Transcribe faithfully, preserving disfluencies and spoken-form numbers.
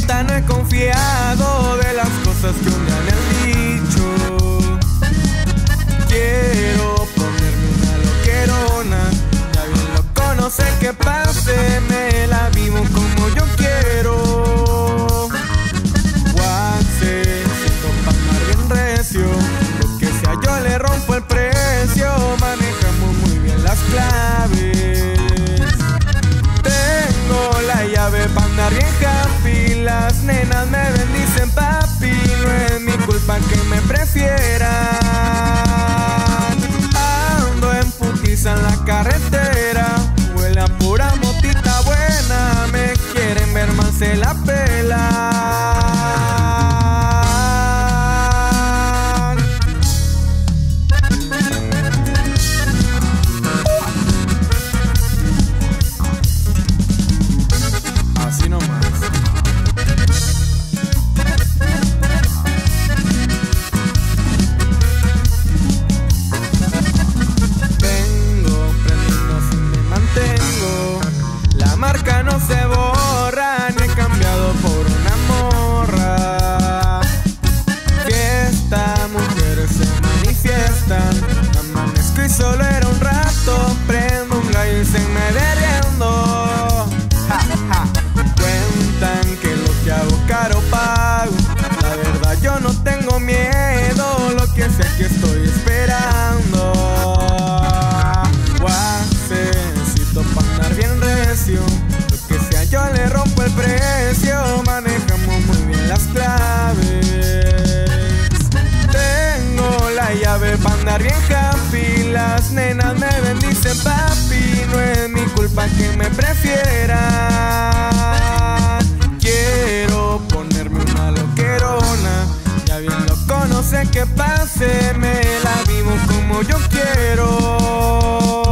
neta no he confiado de las cosas que un día me han dicho. Quiero ponerme una loquerona, ya bien loco, no sé qué pase, me la vivo como yo quiero. Guaxecito pa' andar bien recio, lo que sea yo le rompo el precio, manejamos muy bien las claves. Tengo la llave pa' andar bien happy, las nenas me bendicen papi, no es mi culpa que me prefieran. Ando en putiza en la carretera, huele a pura motita buena, me quieren ver mal se la pelan. Así nomás. Marca no se borra, ni he cambiado por una morra. Fiesta, mujeres se manifiestan, amanezco y solo era un rato, prendo un gallo y se me derriendo. Ja, ja. Cuentan que lo que hago caro pago, la verdad yo no tengo miedo, lo que sé que estoy esperando. Guasecito pa' andar bien recio, lo que sea yo le rompo el precio, manejamos muy bien las claves. Tengo la llave pa' andar bien happy, las nenas me bendicen papi, no es mi culpa que me prefieran. Quiero ponerme una loquerona, ya bien loco, no sé qué pase, me la vivo como yo quiero.